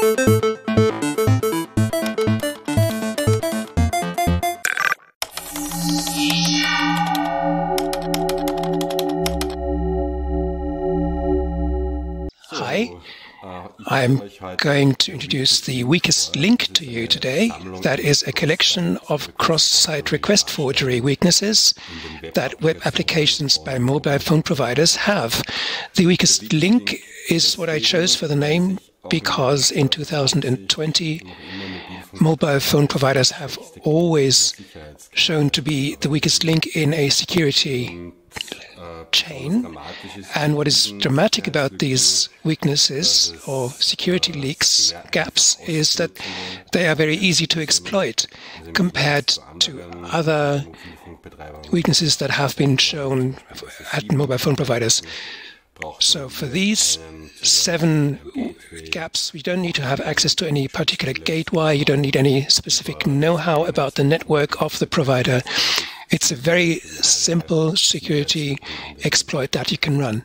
Hi, I'm going to introduce the weakest link to you today. That is a collection of cross-site request forgery weaknesses that web applications by mobile phone providers have. The weakest link is what I chose for the name because in 2020, mobile phone providers have always shown to be the weakest link in a security chain. And what is dramatic about these weaknesses or security leaks, gaps, is that they are very easy to exploit compared to other weaknesses that have been shown at mobile phone providers. So for these 7 gaps, we don't need to have access to any particular gateway. You don't need any specific know-how about the network of the provider. It's a very simple security exploit that you can run.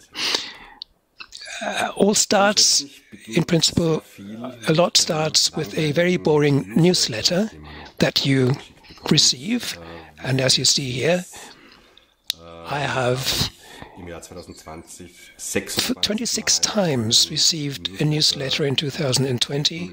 All starts, in principle, a lot starts with a very boring newsletter that you receive. And as you see here, I have 26 times received a newsletter in 2020.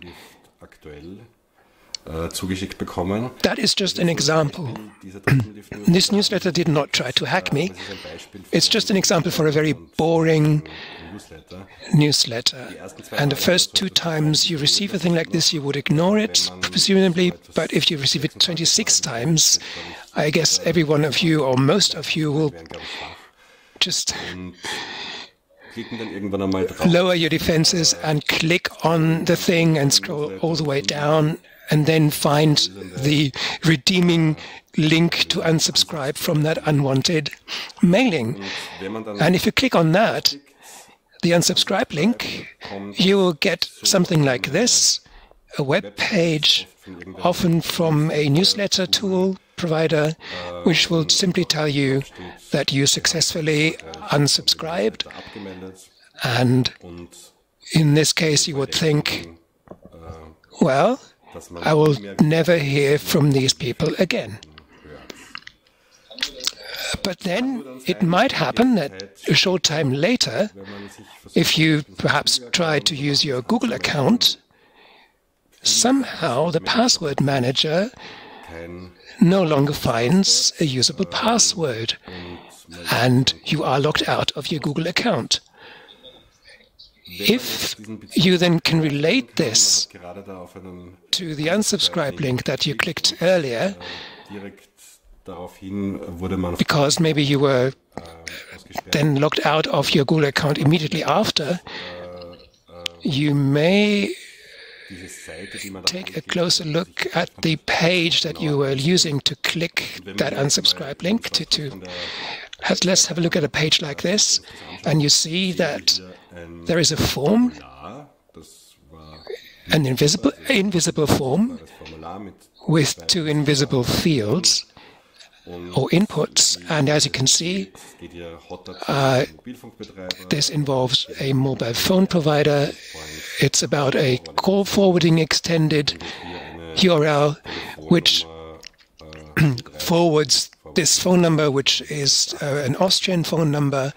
That is just an example. This newsletter did not try to hack me. It's just an example for a very boring newsletter. And the first 2 times you receive a thing like this, you would ignore it, presumably. But if you receive it 26 times, I guess every one of you or most of you will just lower your defenses and click on the thing and scroll all the way down and then find the redeeming link to unsubscribe from that unwanted mailing. And if you click on that, the unsubscribe link, you will get something like this, a web page, often from a newsletter tool provider, which will simply tell you that you successfully unsubscribed. And in this case, you would think, well, I will never hear from these people again. But then it might happen that a short time later, if you perhaps try to use your Google account, somehow the password manager no longer finds a usable password, and you are locked out of your Google account. If you then can relate this to the unsubscribe link that you clicked earlier, because maybe you were then locked out of your Google account immediately after, you may take a closer look at the page that you were using to click that unsubscribe link. Let's have a look at a page like this, and you see that there is a form, an invisible form with 2 invisible fields or inputs. And as you can see, this involves a mobile phone provider. It's about a call forwarding extended URL, which forwards this phone number, which is an Austrian phone number.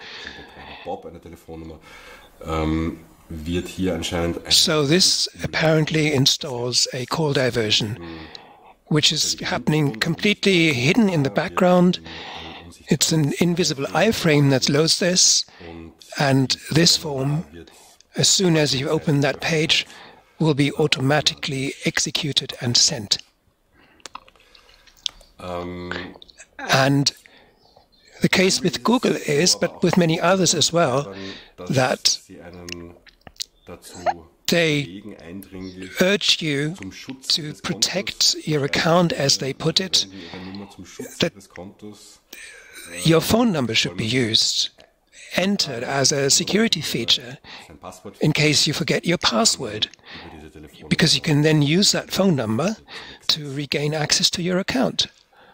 So this apparently installs a call diversion, which is happening completely hidden in the background. It's an invisible iframe that loads this, and this form, as soon as you open that page, will be automatically executed and sent. And the case with Google is, but with many others as well, that they urge you to protect your account, as they put it, that your phone number should be used, entered as a security feature in case you forget your password, because you can then use that phone number to regain access to your account.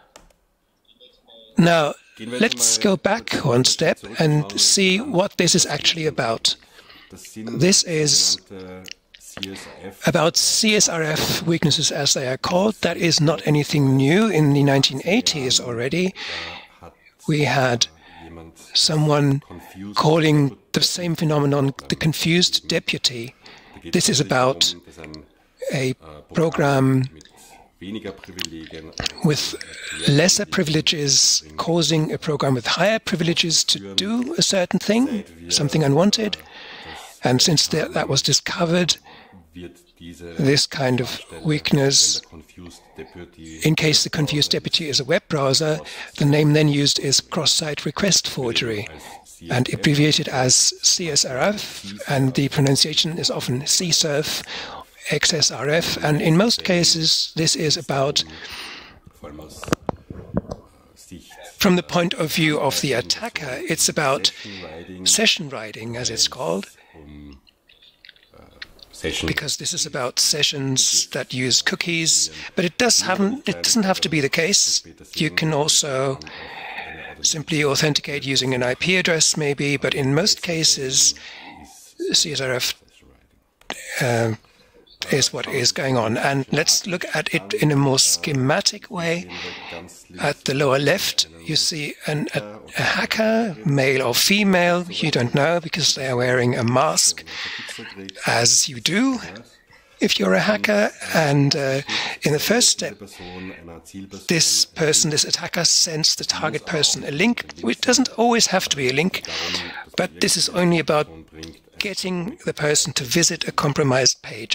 Now, let's go back one step and see what this is actually about. This is About CSRF weaknesses, as they are called, that is not anything new. In the 1980s already, we had someone calling the same phenomenon the confused deputy. This is about a program with lesser privileges causing a program with higher privileges to do a certain thing, something unwanted. And since that was discovered, this kind of weakness, in case the confused deputy is a web browser, the name then used is cross-site request forgery, and abbreviated as CSRF, and the pronunciation is often CSRF, XSRF, and in most cases this is about, from the point of view of the attacker, it's about session writing, as it's called, because this is about sessions that use cookies, but it doesn't have to be the case. You can also simply authenticate using an IP address maybe, but in most cases CSRF is what is going on. And let's look at it in a more schematic way. At the lower left, you see a hacker, male or female. You don't know because they are wearing a mask, as you do if you're a hacker. And in the first step, this attacker, sends the target person a link, which doesn't always have to be a link, but this is only about getting the person to visit a compromised page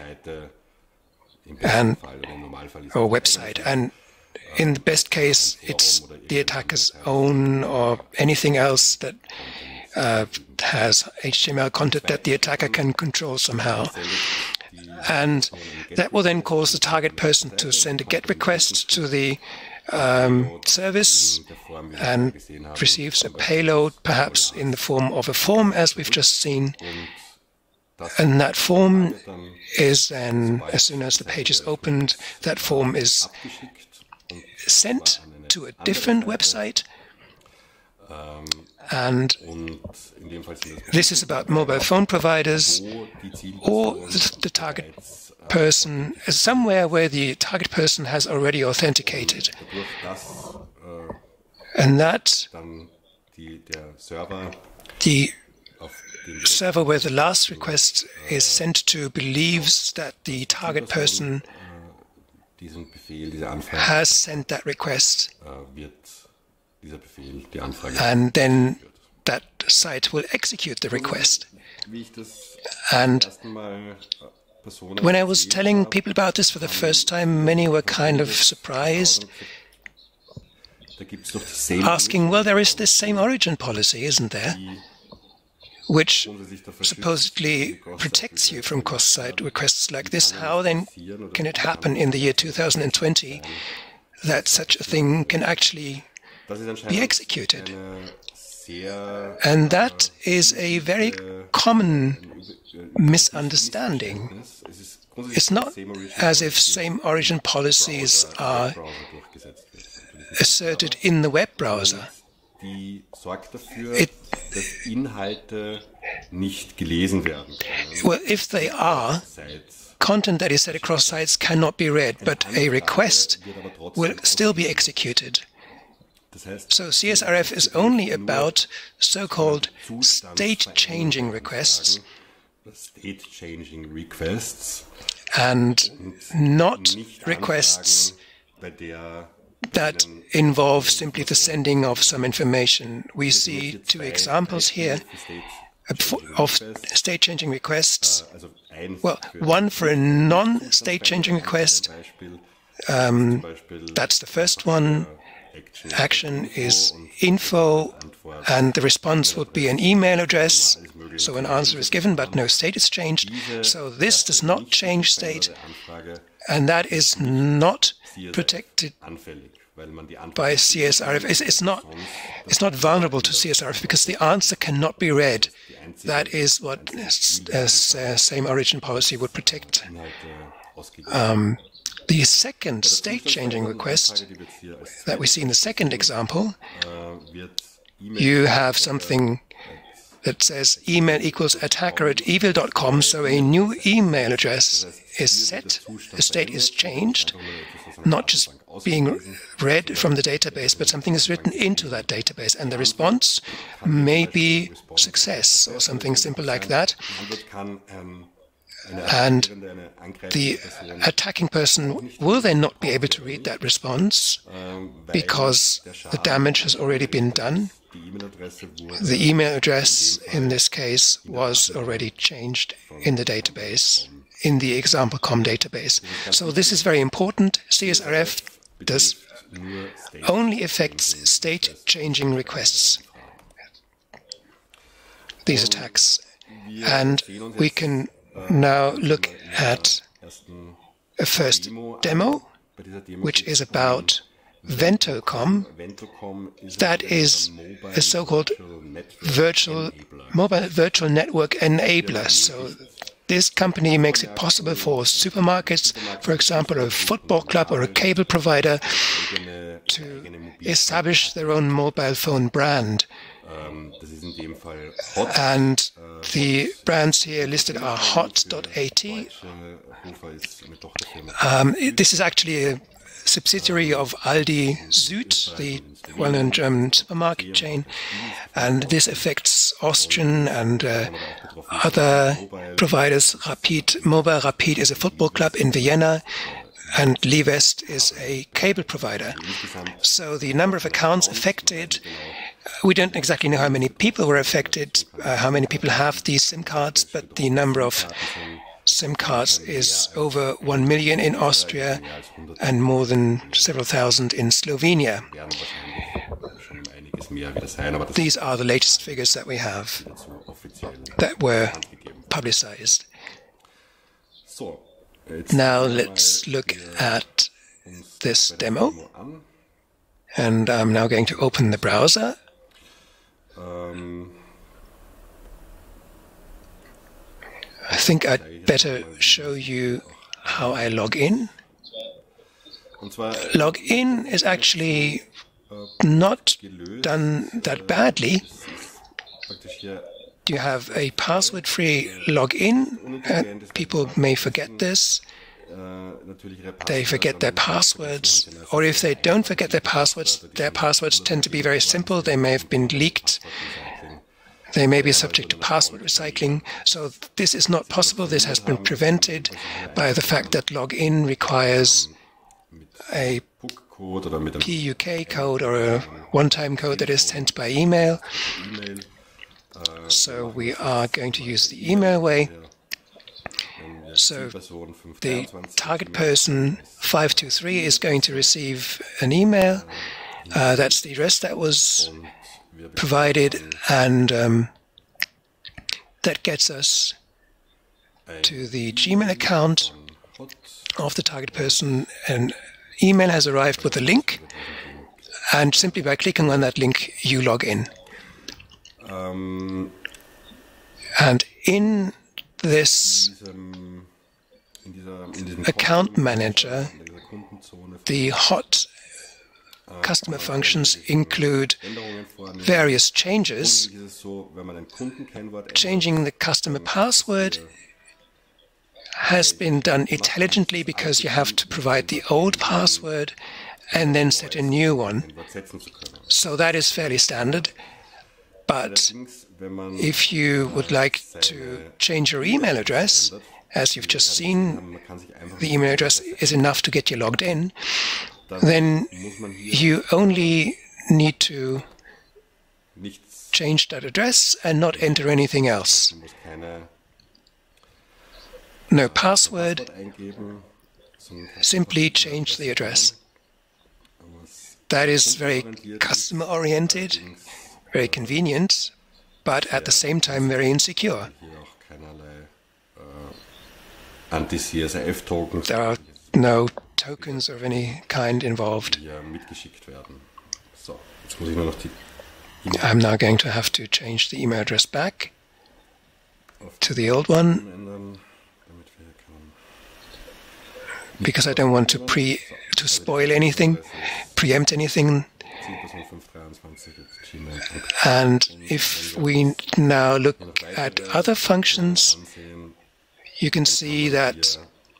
or website. And in the best case, it's the attacker's own or anything else that has HTML content that the attacker can control somehow. And that will then cause the target person to send a GET request to the service and receives a payload, perhaps in the form of a form, as we've just seen. And that form is then, as soon as the page is opened, that form is sent to a different website. And this is about mobile phone providers or the target person, somewhere where the target person has already authenticated. And that the server where the last request is sent to believes that the target person has sent that request, and then that site will execute the request. And when I was telling people about this for the first time, many were kind of surprised, asking, well, there is this same origin policy, isn't there, which supposedly protects you from cross-site requests like this. How then can it happen in the year 2020 that such a thing can actually be executed? And that is a very common misunderstanding. It's not as if same origin policies are asserted in the web browser. Well, if they are, content that is set across sites cannot be read, but a request will still be executed. So CSRF is only about so-called state-changing requests and not requests that involve simply the sending of some information. We see two examples here of state-changing requests. Well, one for a non-state-changing request, that's the first one. Action is info, and the response would be an email address. So an answer is given, but no state is changed. So this does not change state, and that is not protected by CSRF. It's not vulnerable to CSRF because the answer cannot be read. That is what same origin policy would protect. The second state-changing request that we see in the second example, you have something that says email equals attacker@evil.com. So a new email address is set, the state is changed, not just being read from the database, but something is written into that database, and the response may be success or something simple like that. And the attacking person will then not be able to read that response because the damage has already been done. The email address in this case was already changed in the database, in the example.com database. So this is very important. CSRF does only affects state-changing requests, these attacks. And we can now look at a first demo, which is about Ventocom. That is a so-called mobile virtual network enabler. So this company makes it possible for supermarkets, for example, a football club or a cable provider, to establish their own mobile phone brand. And the brands here listed are hot.at. This is actually a subsidiary of Aldi Süd, the well-known German supermarket chain, and this affects Austrian and other providers. Mobile Rapid is a football club in Vienna, and Livest is a cable provider. So the number of accounts affected, we don't exactly know how many people were affected, how many people have these SIM cards, but the number of SIM cards is over 1 million in Austria and more than several thousand in Slovenia. These are the latest figures that we have that were publicized. Now let's look at this demo. And I'm now going to open the browser. I think I'd better show you how I log in. Log in is actually not done that badly. You have a password-free login. People may forget this. They forget their passwords, or if they don't forget their passwords tend to be very simple. They may have been leaked. They may be subject to password recycling. So this is not possible. This has been prevented by the fact that login requires a PUK code or a one-time code that is sent by email. So we are going to use the email way. So the target person 523 is going to receive an email. That's the address that was provided, and that gets us to the Gmail account of the target person. An email has arrived with a link, and simply by clicking on that link, you log in. And in this account manager, the hot customer functions include various changes. Changing the customer password has been done intelligently because you have to provide the old password and then set a new one. So that is fairly standard. But if you would like to change your email address, as you've just seen, the email address is enough to get you logged in, then you only need to change that address and not enter anything else. No password, simply change the address. That is very customer-oriented, very convenient, but at the same time very insecure. There are no tokens of any kind involved. I'm now going to have to change the email address back to the old one, because I don't want to spoil anything, preempt anything. And if we now look at other functions, you can see that,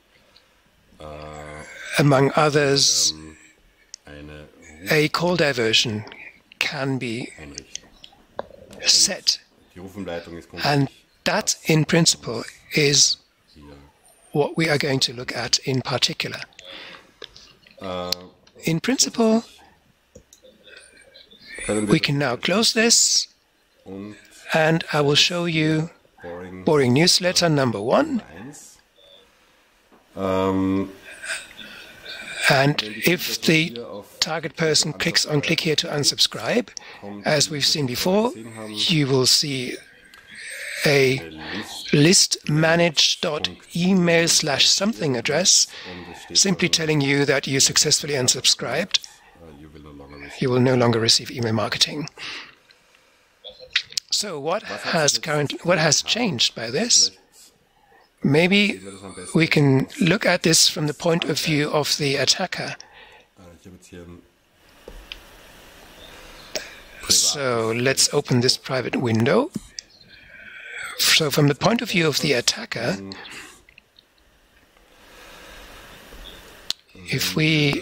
among others, a call diversion can be set. And that, in principle, is what we are going to look at in particular. In principle, we can now close this, and I will show you boring newsletter number 1. And if the target person clicks on click here to unsubscribe, as we've seen before, you will see a list manage.email/something address simply telling you that you successfully unsubscribed. You will no longer receive email marketing. So what has changed by this? Maybe we can look at this from the point of view of the attacker. So let's open this private window. So from the point of view of the attacker, if we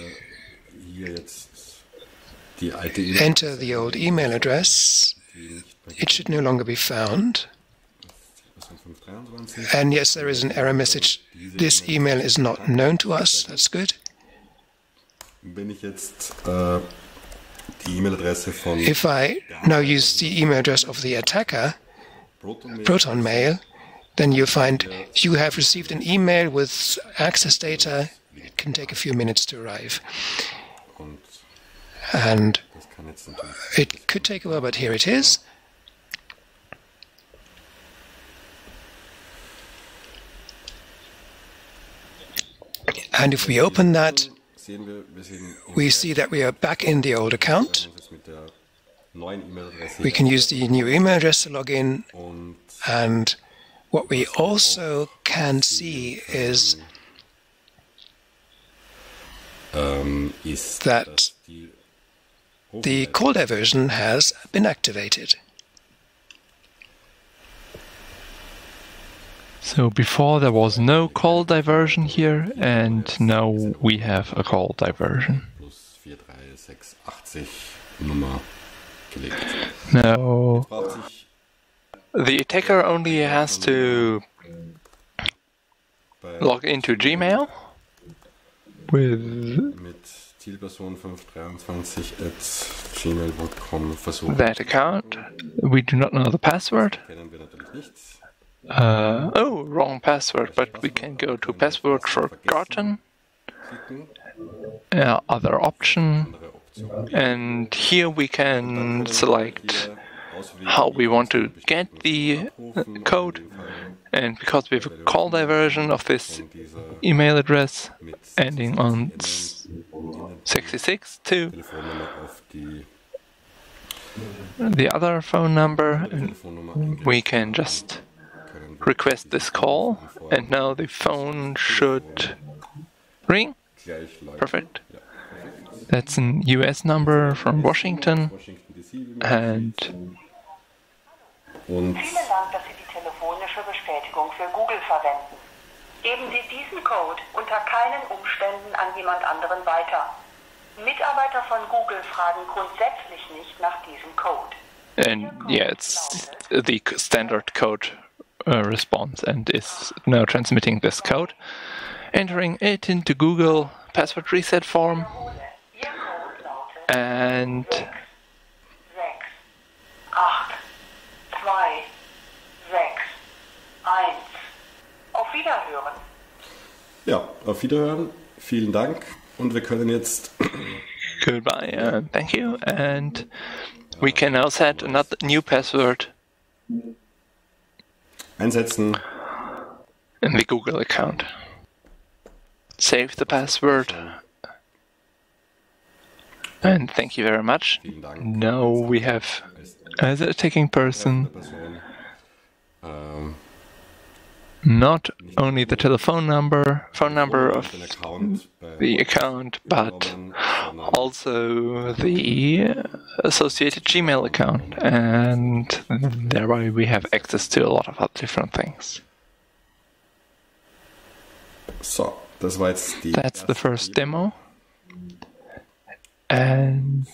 enter the old email address, it should no longer be found. And yes, there is an error message. This email is not known to us. That's good. If I now use the email address of the attacker, Proton Mail, then you find you have received an email with access data. It can take a few minutes to arrive. And it could take a while, but here it is. And if we open that, we see that we are back in the old account. We can use the new email address to log in. And what we also can see is that the call diversion has been activated. So before there was no call diversion here, and now we have a call diversion. Now the attacker only has to log into Gmail with that account. We do not know the password. Oh, wrong password, but we can go to password forgotten, other option, and here we can select how we want to get the code. And because we have a call diversion of this email address ending on 66 to the other phone number, we can just request this call, and now the phone should ring. Perfect. That's an US number from Washington. And Vielen Dank, dass Sie die telefonische Bestätigung für Google verwenden. Geben Sie diesen Code unter keinen Umständen an jemand anderen weiter. Mitarbeiter von Google fragen grundsätzlich nicht nach diesem Code. And yeah, it's the standard code response, and is now transmitting this code, entering it into Google password reset form, and 6, 8, 2, 6, 1. Auf Wiederhören. Ja, auf Wiederhören. Vielen Dank. Und wir können jetzt... Goodbye, thank you. And we can now set another new password einsetzen in the Google account. Save the password. And thank you very much. Now we have, as a attacking person, not only the phone number of the account, but also the associated Gmail account, and thereby we have access to a lot of other different things. So, that's the first demo. And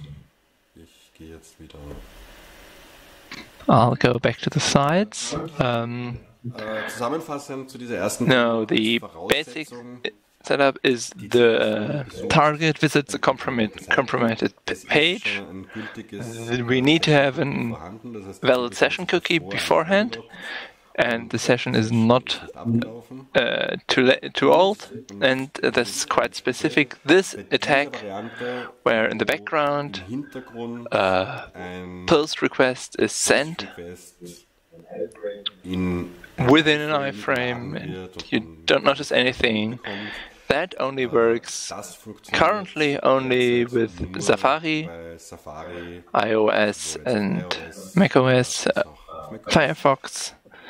I'll go back to the sides. No, the basic setup is the target visits a compromised page. We need to have a valid session cookie beforehand, and the session is not too old, and that's quite specific. This attack, where in the background post request is sent within an iframe, and you don't notice anything. That only works currently only with Safari, iOS and macOS, Firefox,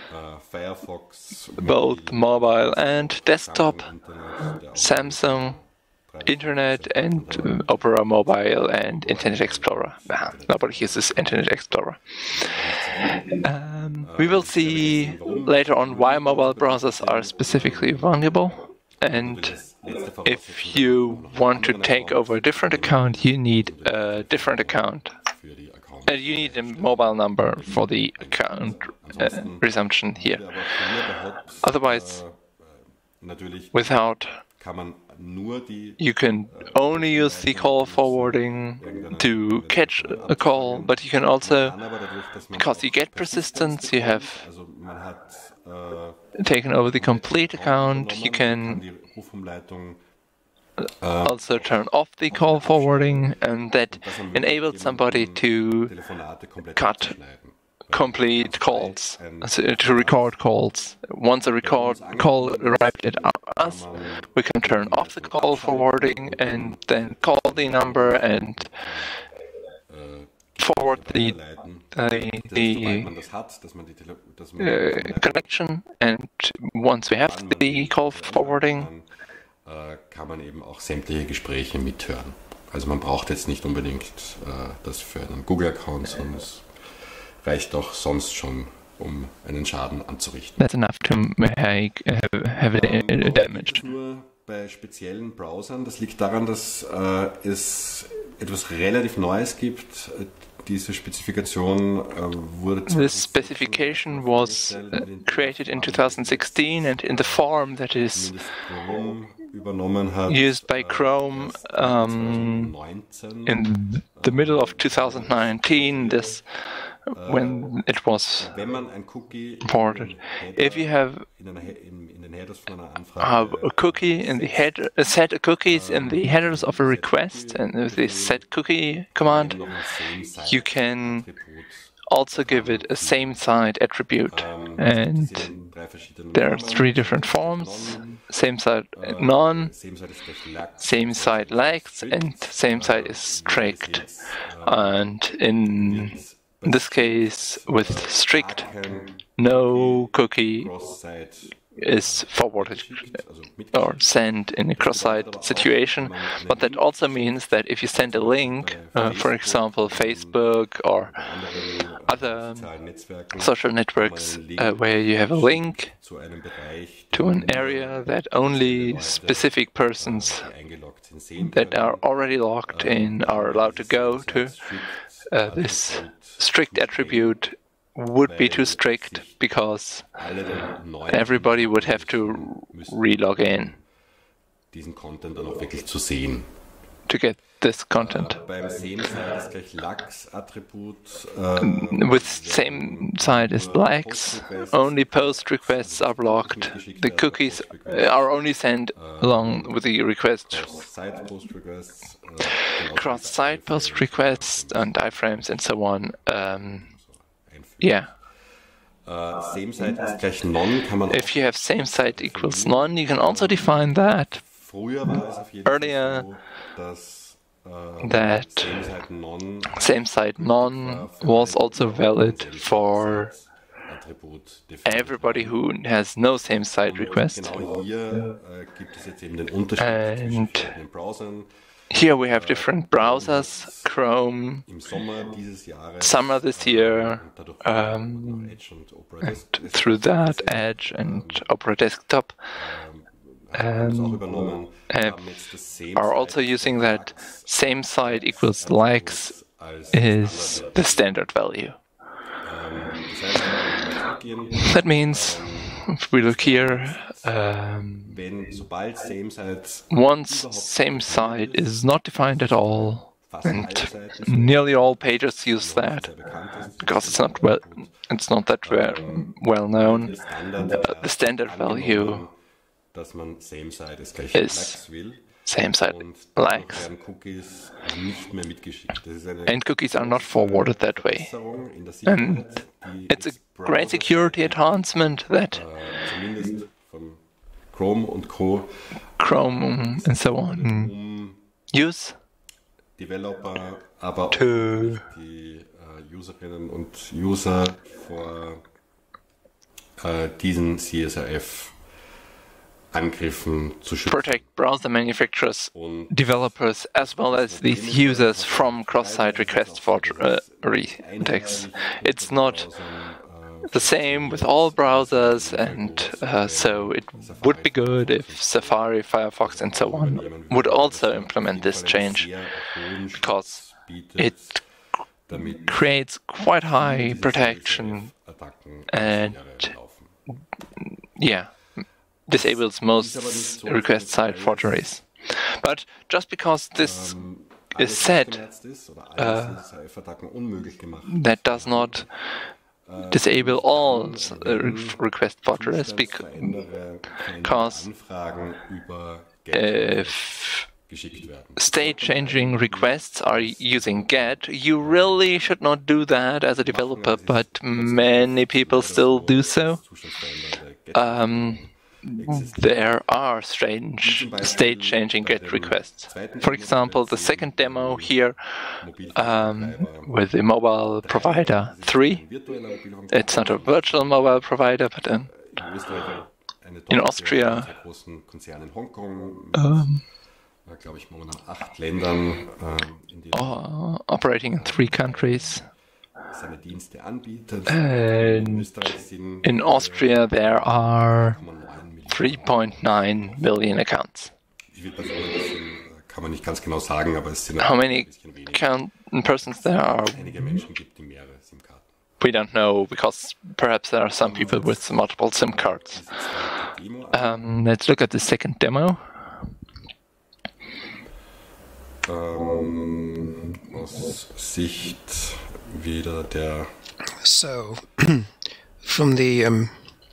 both mobile and desktop, Samsung, Internet and Opera Mobile and Internet Explorer. Nobody uses Internet Explorer. We will see later on why mobile browsers are specifically vulnerable, and if you want to take over a different account, you need a different account. And you need a mobile number for the account resumption here. Otherwise, without, you can only use the call forwarding to catch a call, but you can also, because you get persistence, you have taken over the complete account, you can also turn off the call forwarding, and that enables somebody to cut complete calls, to record calls. Once a record call arrived at us, we can turn off the call forwarding and then call the number and forward the connection, and once we have the call forwarding, kann man eben auch sämtliche Gespräche mithören. Also man braucht jetzt nicht unbedingt das für einen Google-Account, sondern es reicht auch sonst schon, um einen Schaden anzurichten. That's enough to have damage. Nur bei speziellen Browsern. Das liegt daran, dass es etwas relativ Neues gibt. Diese Spezifikation wurde This specification was created in 2016 and in the form that is used by Chrome in the middle of 2019, when it was ported. If you have a cookie in the header, a set of cookies in the headers of a request, and with the set cookie command, you can also give it a same site attribute. And there are 3 different forms: same site none, same site lax, and same site is strict. And in this case, with strict, no cookie is forwarded or sent in a cross-site situation, but that also means that if you send a link, for example, Facebook or other social networks where you have a link to an area that only specific persons that are already logged in are allowed to go to, this strict attribute would be too strict, because everybody would have to re-log in to get this content. With same site is lax, only post requests are blocked. The cookies are only sent along with the request. Cross-site post requests and iframes and so on. Yeah. If you have same site equals none, you can also define that. Earlier, that same site none was also valid for everybody who has no same-site request. And here we have different browsers, Chrome, summer this year, and through that Edge and Opera Desktop are also using that same site equals likes is the standard value. That means, if we look here, once same site is not defined at all, and nearly all pages use that because it's not that well known. The standard value is same site likes, and cookies are not forwarded that way. And it's a great security enhancement that Chrome and so on use to Userinnen und User vor diesen CSRF-Angriffen zu schützen. Protect browser manufacturers, developers, as well as these users from cross-site request forgery attacks. It's not the same with all browsers, and so it would be good if Safari, Firefox, and so on would also implement this change, because it creates quite high protection and, yeah, disables most request site forgeries. But just because this is said, that does not disable all request forgeries, because if state-changing requests are using GET, you really should not do that as a developer, but many people still do so. There are strange state-changing GET requests. For example, the second demo here with the mobile provider 3. It's not a virtual mobile provider, but in Austria, operating in 3 countries. And in Austria, there are 3.9 million accounts. How many persons there are? We don't know, because perhaps there are some people with multiple SIM cards. Let's look at the second demo. So, from the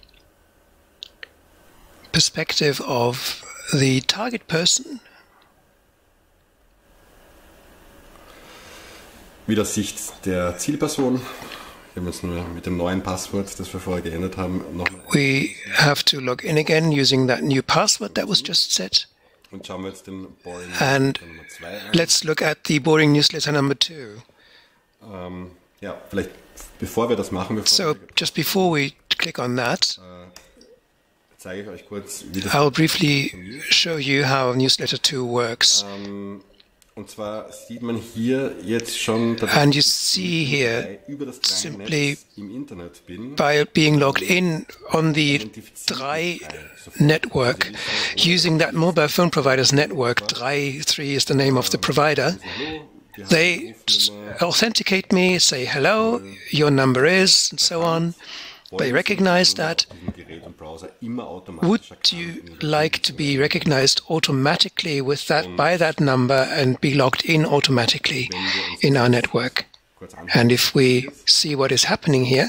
perspective of the target person, wieder Sicht der Zielperson. Wir haben jetzt nur mit dem neuen Passwort, das wir vorher geändert haben, nochmal. We have to log in again using that new password that was just set. Und schauen wir jetzt den Boring And Nummer 2 an. let's look at the Boring Newsletter number 2. Ja, vielleicht bevor wir das machen, So, just before we click on that, zeige ich euch kurz, wie das I'll briefly show you how Newsletter 2 works. Und zwar sieht man hier jetzt schon, dass And you see here, ich über das simply Netz im Internet bin. by being logged in on the Drei network, using that mobile phone provider's network, Drei 3 is the name of the provider, they authenticate me, say hello, your number is, and so on. They recognize that. Would you like to be recognized automatically with that by that number and be logged in automatically in our network? And if we see what is happening here,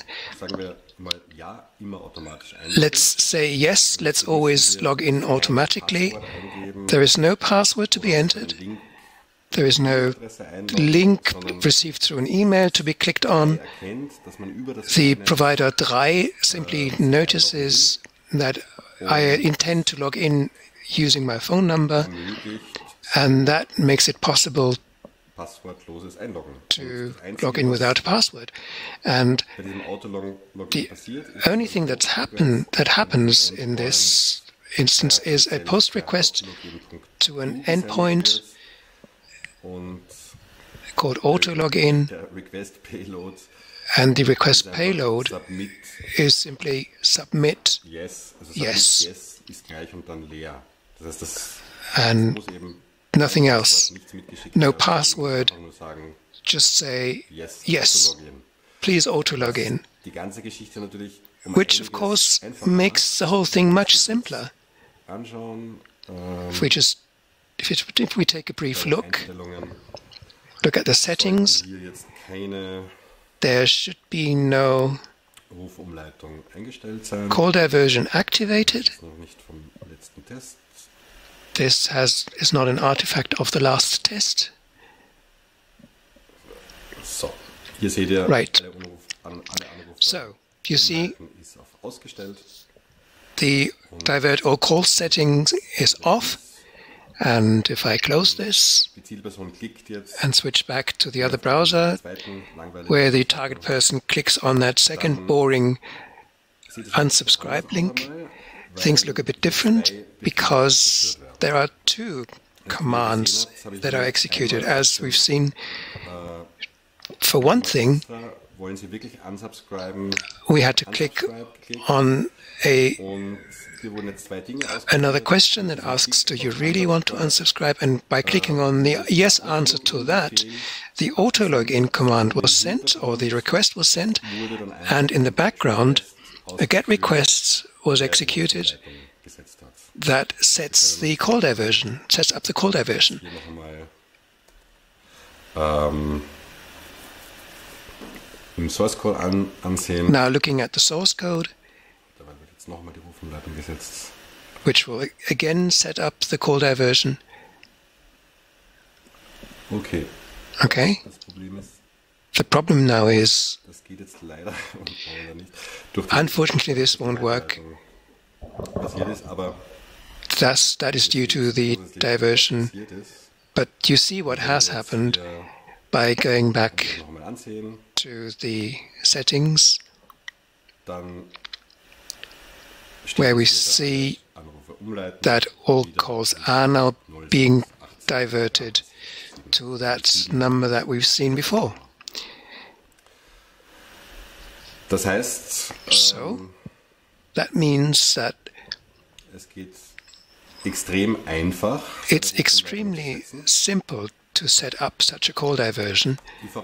let's say yes, let's always log in automatically. There is no password to be entered. There is no link received through an email to be clicked on. The provider Drei simply notices that I intend to log in using my phone number, and that makes it possible passwortloses Einloggen. to log in without a password. And the only thing that happens in this instance is a POST request to an endpoint called auto-login, and the request payload is simply submit yes, and nothing else. No password, just say yes, please auto-log in, which of course makes the whole thing much simpler. If we take a brief look at the settings, there should be no call diversion activated. This is not an artifact of the last test. Right. So, you see, the divert all call settings is off. And if I close this and switch back to the other browser, where the target person clicks on that second boring unsubscribe link, things look a bit different, because there are two commands that are executed. As we've seen, for one thing, we had to click on another question that asks, do you really want to unsubscribe? And by clicking on the yes answer to that, the auto-login command was sent, or the request was sent, and in the background, a GET request was executed that sets the call diversion, sets up the call diversion. Now looking at the source code, which will again set up the call diversion. Okay. The problem now is, unfortunately, this won't work. That is due to the diversion. But you see what has happened by going back to the settings, where we see that all calls are now being diverted to that number that we've seen before. So, that means that it's extremely simple to set up such a call diversion,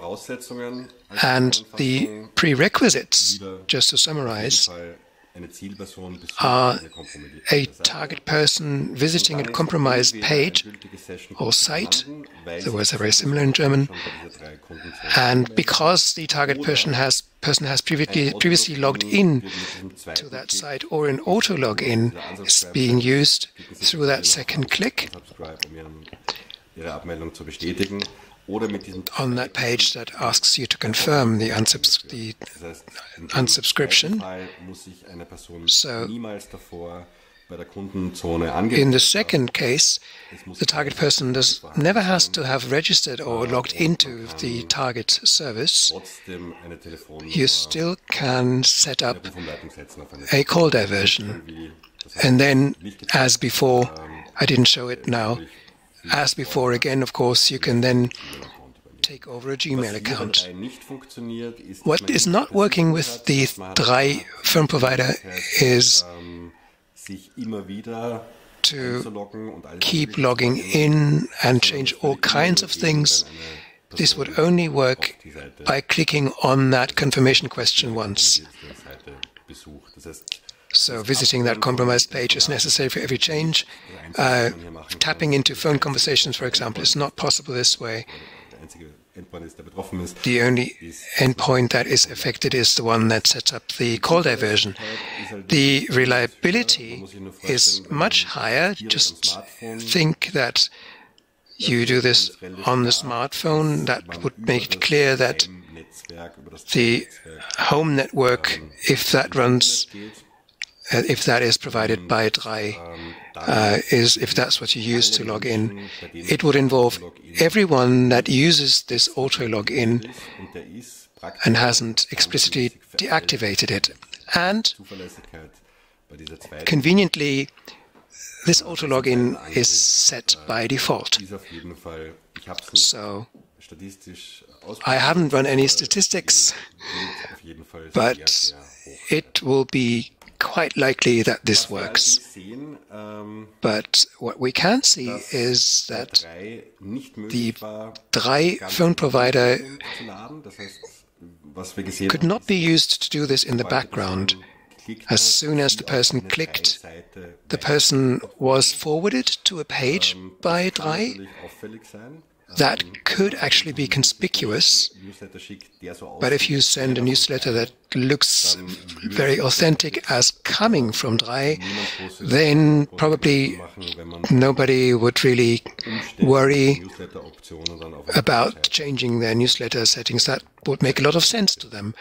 and the prerequisites, just to summarize, are a target person visiting a compromised page or site. The words are very similar in German. And because the target person has previously logged in to that site, or an auto login is being used through that second click on that page that asks you to confirm the unsubscription. So, in the second case, the target person never has to have registered or logged into the target service. You still can set up a call diversion. And then, as before, I didn't show it now, as before again, of course, you can then take over a Gmail account. What is not working with the Drei firm provider is to keep logging in and change all kinds of things. This would only work by clicking on that confirmation question once. So visiting that compromised page is necessary for every change. Tapping into phone conversations, for example, is not possible this way. The only endpoint that is affected is the one that sets up the call diversion. The reliability is much higher. Just think that you do this on the smartphone. That would make it clear that the home network, if that runs if that is provided by DREI, if that's what you use to log in. It would involve everyone that uses this auto login and hasn't explicitly deactivated it. And conveniently, this auto login is set by default. So I haven't run any statistics, but it will be quite likely that this works. But what we can see is that the DREI phone provider could not be used to do this in the background. As soon as the person clicked, the person was forwarded to a page by DREI. That could actually be conspicuous, but if you send a newsletter that looks very authentic as coming from DREI, then probably nobody would really worry about changing their newsletter settings. That would make a lot of sense to them.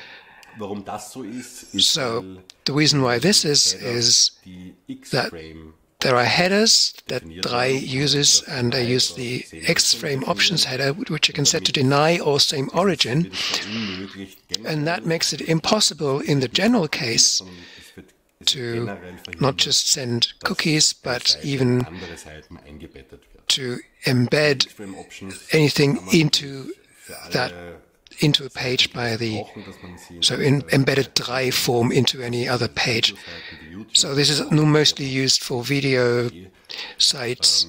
So the reason why this is that there are headers that DREI uses, and I use the X-frame options header, which you can set to deny or same origin, and that makes it impossible in the general case to not just send cookies, but even to embed anything into a page by the embedded DREI form into any other page. So this is mostly used for video sites.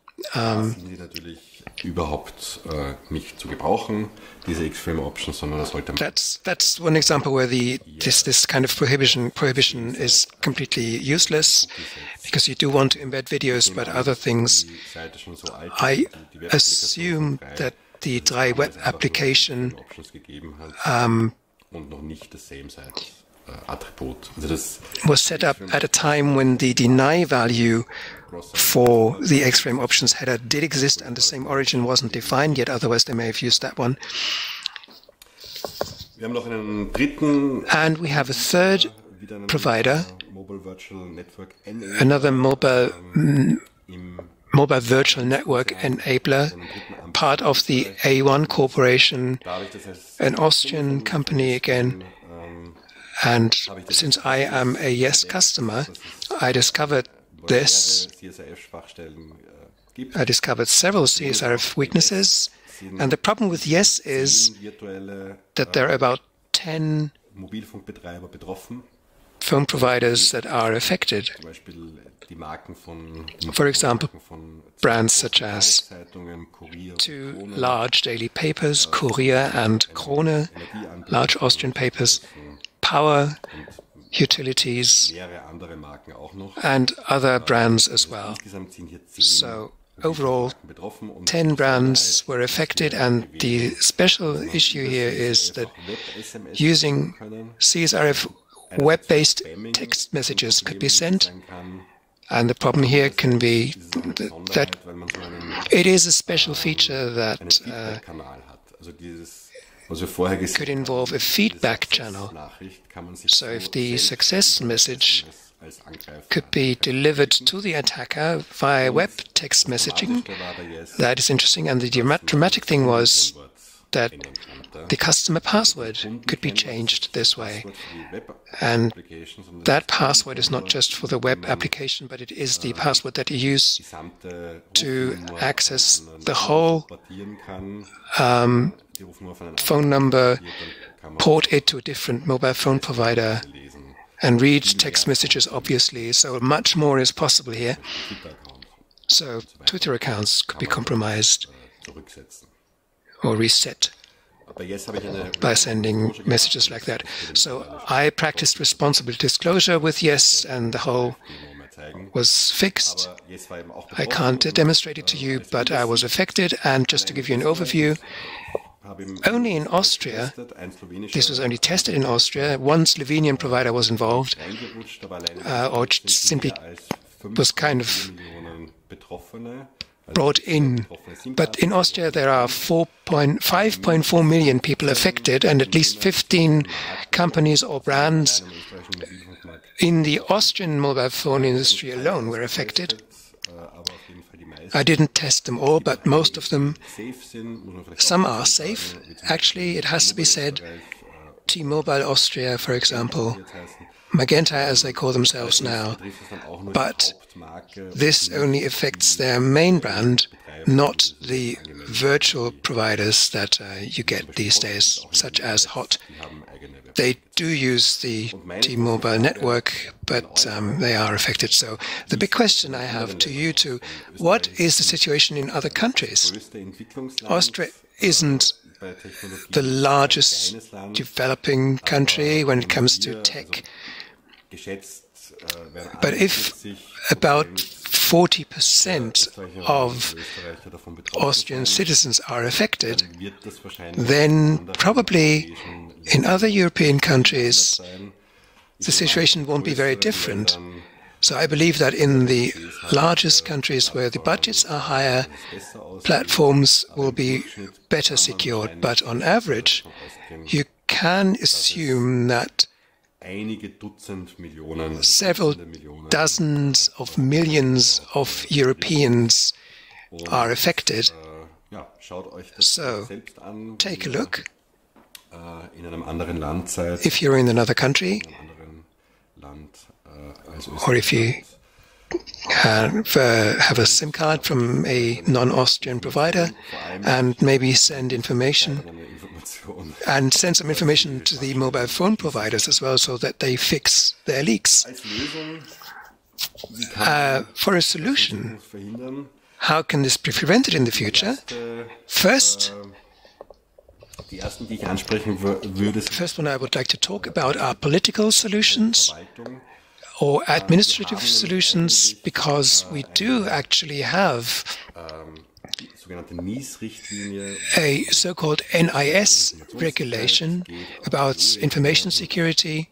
That's one example where this kind of prohibition is completely useless, because you do want to embed videos, but other things. I assume that the DREI web application was set up at a time when the deny value for the X-frame options header did exist and the same origin wasn't defined yet, otherwise they may have used that one. And we have a third provider, another mobile virtual network enabler, part of the A1 Corporation, an Austrian company again. And since I am a YES customer, I discovered this. I discovered several CSRF weaknesses. And the problem with YES is that there are about 10 phone providers that are affected. For example, brands such as two large daily papers, Kurier and Krone, large Austrian papers, Power, utilities, and other brands as well. So overall, 10 brands were affected, and the special issue here is that using CSRF web-based text messages could be sent, and the problem here can be that it is a special feature that could involve a feedback channel. So if the success message could be delivered to the attacker via web text messaging, that is interesting. And the dramatic thing was that the customer password could be changed this way. And that password is not just for the web application, but it is the password that you use to access the whole phone number, port it to a different mobile phone provider, and read text messages, obviously. So much more is possible here. So Twitter accounts could be compromised or reset by sending messages like that. So I practiced responsible disclosure with YES, and the whole was fixed. I can't demonstrate it to you, but I was affected. And just to give you an overview, only in Austria, this was only tested in Austria, one Slovenian provider was involved, or simply was kind of brought in. But in Austria, there are 5.4 million people affected, and at least 15 companies or brands in the Austrian mobile phone industry alone were affected. I didn't test them all, but most of them, some are safe. Actually, it has to be said, T-Mobile Austria, for example, Magenta as they call themselves now, but this only affects their main brand, not the virtual providers that you get these days, such as HOT. They do use the T-Mobile network, but they are affected. So the big question I have to you two, what is the situation in other countries? Austria isn't the largest developing country when it comes to tech. But if about 40% of Austrian citizens are affected, then probably in other European countries the situation won't be very different. So I believe that in the largest countries where the budgets are higher, platforms will be better secured. But on average, you can assume that several dozens of millions of Europeans are affected. So take a look. If you're in another country, or if you have a SIM card from a non-Austrian provider, and maybe send information and send some information to the mobile phone providers as well, so that they fix their leaks. For a solution, how can this be prevented in the future? First, the first one I would like to talk about are political solutions or administrative solutions, because we do actually have a so-called NIS regulation about information security,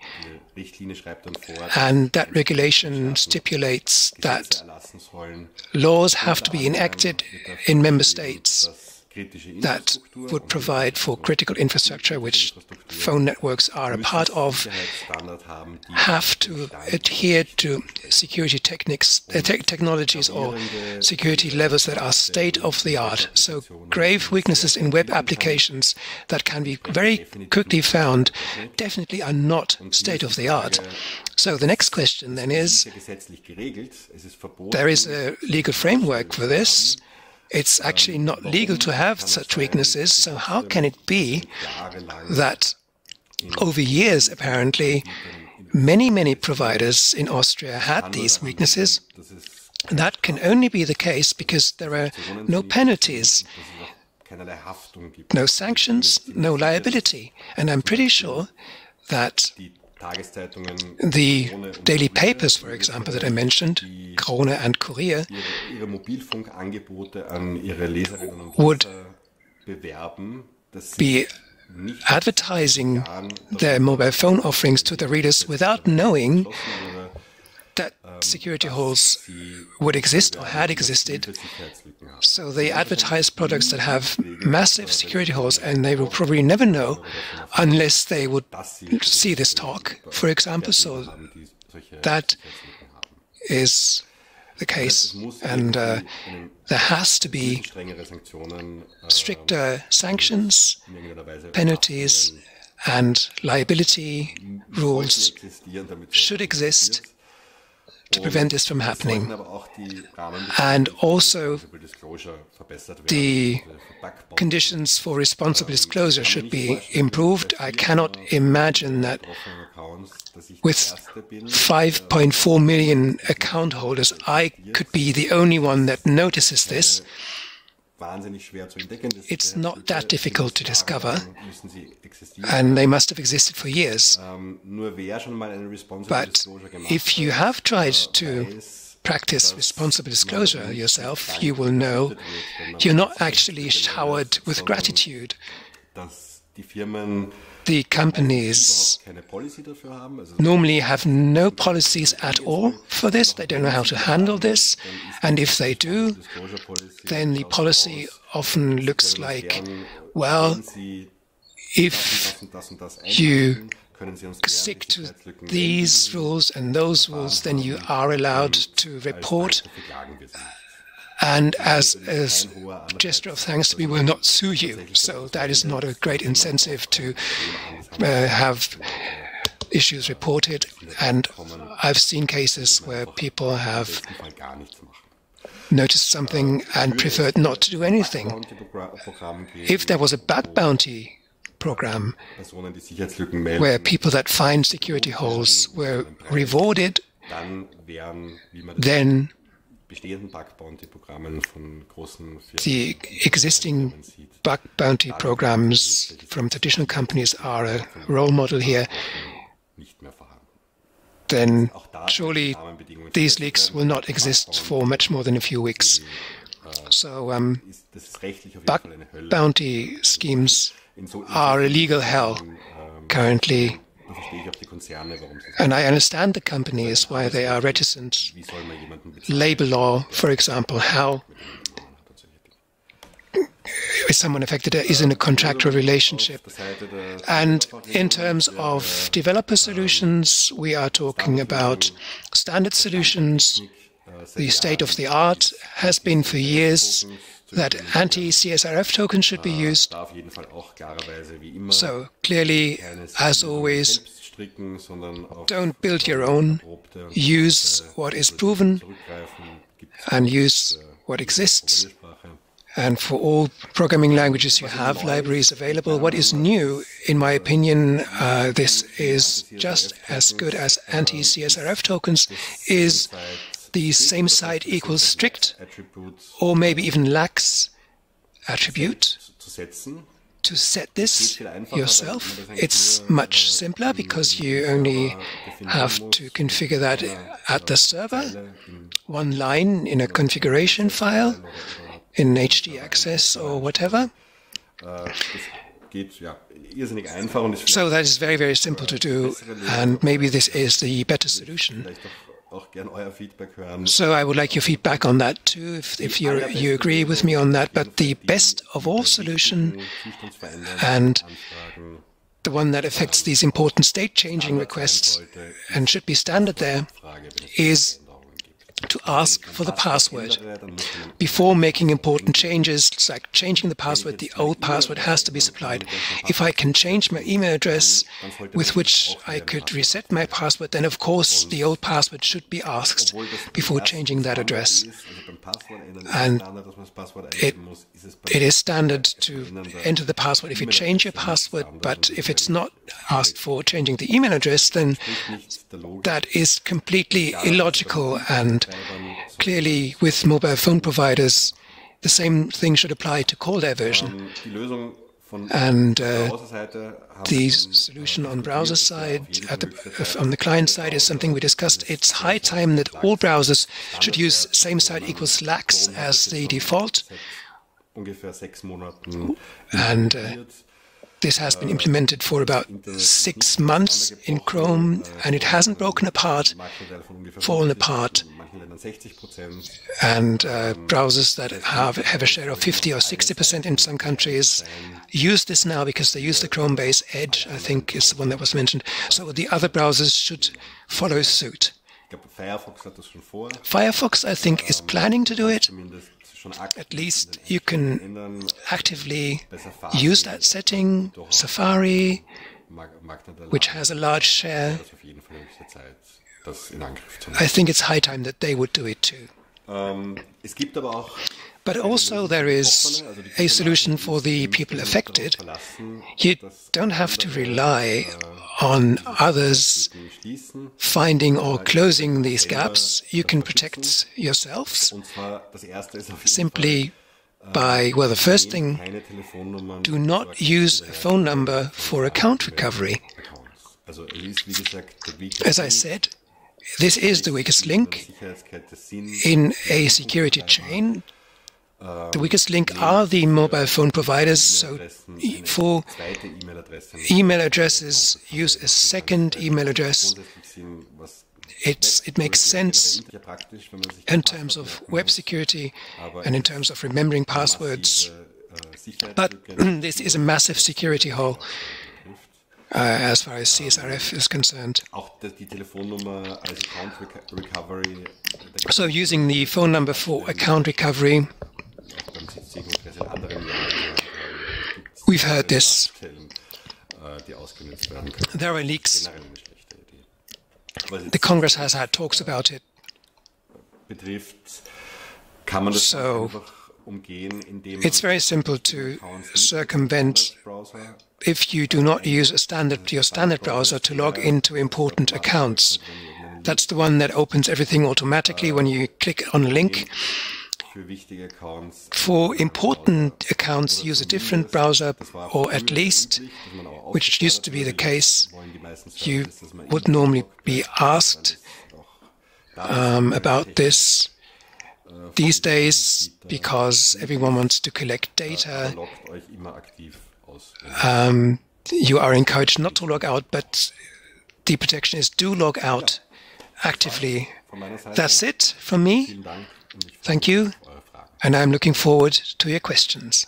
and that regulation stipulates that laws have to be enacted in member states that would provide for critical infrastructure, which phone networks are a part of, have to adhere to security technologies or security levels that are state-of-the-art. So grave weaknesses in web applications that can be very quickly found definitely are not state-of-the-art. So the next question then is, there is a legal framework for this. It's actually not legal to have such weaknesses, so how can it be that over years, apparently, many providers in Austria had these weaknesses? That can only be the case because there are no penalties, no sanctions, no liability. And I'm pretty sure that the daily papers, for example, that I mentioned, Krone and Kurier, would be advertising their mobile phone offerings to the readers without knowing that security holes would exist or had existed. So they advertise products that have massive security holes, and they will probably never know unless they would see this talk, for example. So that is the case, and there has to be stricter sanctions, penalties, and liability rules should exist to prevent this from happening. And also the conditions for responsible disclosure should be improved. I cannot imagine that with 5.4 million account holders, I could be the only one that notices this. It's not that difficult to discover, and they must have existed for years. But if you have tried to practice responsible disclosure yourself, you will know you're not actually showered with gratitude the companies normally have no policies at all for this. They don't know how to handle this. And if they do, then the policy often looks like, well, if you stick to these rules and those rules, then you are allowed to report. And as a gesture of thanks, we will not sue you. So that is not a great incentive to have issues reported. And I've seen cases where people have noticed something and preferred not to do anything. If there was a bug bounty program where people that find security holes were rewarded, then the existing bug bounty programs from traditional companies are a role model here. Then surely these leaks will not exist for much more than a few weeks. So bug bounty schemes are a legal hell currently. And I understand the companies, why they are reticent. Labor law, for example, how is someone affected is in a contractual relationship. And in terms of developer solutions, we are talking about standard solutions. The state of the art has been for years that anti-CSRF tokens should be used. So clearly, as always, don't build your own. Use what is proven and use what exists. And for all programming languages, you have libraries available. What is new, in my opinion, this is just as good as anti-CSRF tokens, is the same site equals strict, or maybe even lax attribute. To set this yourself, it's much simpler because you only have to configure that at the server, one line in a configuration file, in htaccess or whatever. So that is very, very simple to do, and maybe this is the better solution. So I would like your feedback on that too, if you agree with me on that. But the best of all solution, and the one that affects these important state-changing requests and should be standard there, is to ask for the password. Before making important changes, like changing the password, the old password has to be supplied. If I can change my email address with which I could reset my password, then of course the old password should be asked before changing that address. And it is standard to enter the password if you change your password, but if it's not asked for changing the email address, then that is completely illogical. And clearly, with mobile phone providers, the same thing should apply to call diversion. And the solution on browser side, on the client side, is something we discussed. It's high time that all browsers should use same site equals lax as the default. And this has been implemented for about 6 months in Chrome, and it hasn't fallen apart. And browsers that have a share of 50 or 60% in some countries use this now because they use the Chrome base. Edge, I think, is the one that was mentioned. So the other browsers should follow suit. Firefox, I think, is planning to do it. At least you can actively use that setting. Safari, which has a large share, I think it's high time that they would do it too. But also there is a solution for the people affected. You don't have to rely on others finding or closing these gaps. You can protect yourselves simply by, well, the first thing, do not use a phone number for account recovery. As I said, this is the weakest link in a security chain. The weakest link are the mobile phone providers, so for email addresses, use a second email address. It makes sense in terms of web security and in terms of remembering passwords, but this is a massive security hole as far as CSRF is concerned. So using the phone number for account recovery, we've heard this. There are leaks. The Congress has had talks about it. So it's very simple to circumvent if you do not use your standard browser to log into important accounts. That's the one that opens everything automatically when you click on a link. For important accounts, use a different browser, or at least, which used to be the case, you would normally be asked about this these days because everyone wants to collect data. You are encouraged not to log out, but the protection is do log out actively. That's it from me. Thank you. And I'm looking forward to your questions.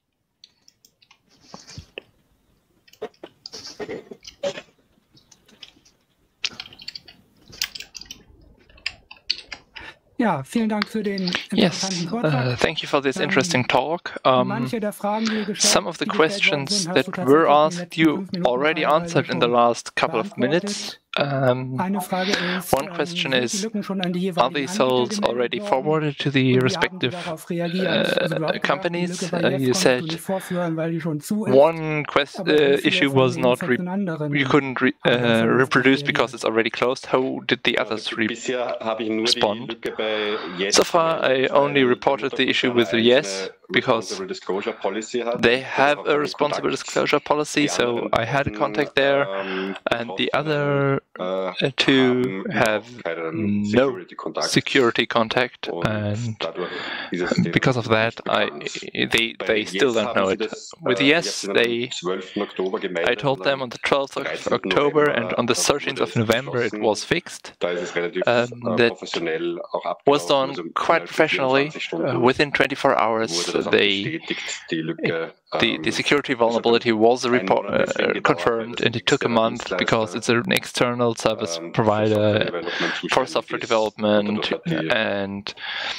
Ja, vielen Dank für den interessanten Vortrag. Thank you for this interesting talk. Some of the questions that were asked, you already answered in the last couple of minutes. One question is, are these holes already forwarded to the respective companies? You said one issue was not you couldn't reproduce because it's already closed. How did the others respond? So far, I only reported the issue with the yes, because they have a responsible disclosure policy, so I had a contact there, and the other two have no security contact, and because of that, they still don't know it. With yes, I told them on the 12th of October, and on the 13th of November it was fixed. That was done quite professionally. Within 24 hours, the security vulnerability was confirmed, and it took a month because it's an external service provider for software development, and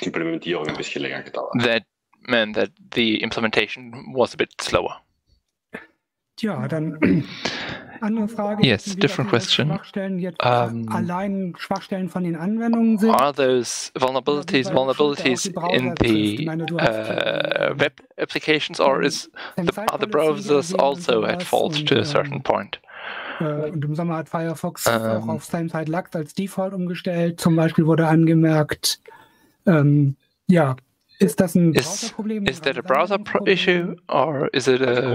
that meant that the implementation was a bit slower. Ja, dann andere Frage. Yes, different question. Allein Schwachstellen von den Anwendungen sind? Are those vulnerabilities in the web applications, or are the browsers also at fault to a certain point? Und im Sommer hat Firefox auch auf Same-Site Lux als Default umgestellt. Zum Beispiel wurde angemerkt, ja, ist das ein Browser-Problem? Is that a browser issue, or is it a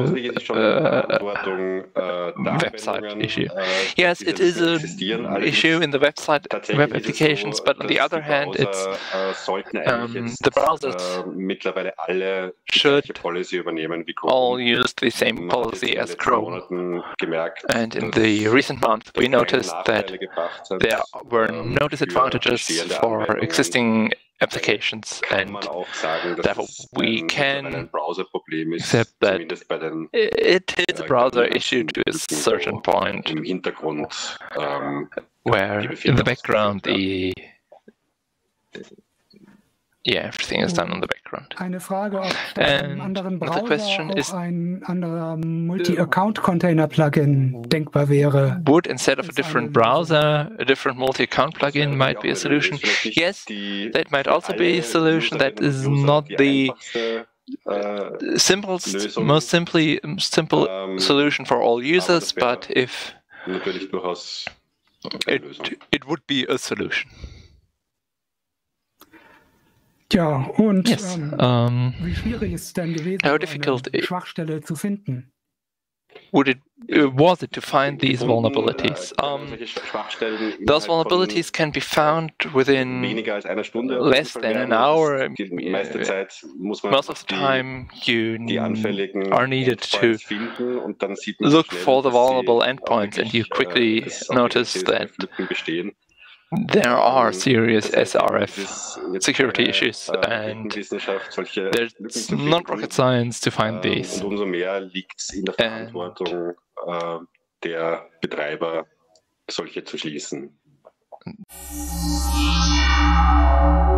website issue? Yes, it is an issue in the web applications, but on the other hand, it's the browsers should all use the same policy as Chrome. And in the recent months, we noticed that there were no disadvantages for existing applications, and therefore we can accept that it is a browser issue to a certain point, where in the background everything is done on the background. Eine Frage, ob ein anderen Browser auch ein anderer Multi-Account-Container-Plugin denkbar wäre. Would, instead of a different browser, a different multi-account plugin might be a solution? Yes, that might also be a solution. That is not the most simple solution for all users, but if it would be a solution. Ja, und yes. Wie schwierig ist es denn gewesen, how difficult eine Schwachstelle zu finden? was it to find these vulnerabilities? Those vulnerabilities can be found within less than an hour. Most of the time, you are needed to look for the vulnerable endpoints, and you quickly notice that there are serious SRF security issues, and there's not rocket science to find these. Und umso mehr liegt es in der Verantwortung der Betreiber, solche zu schließen.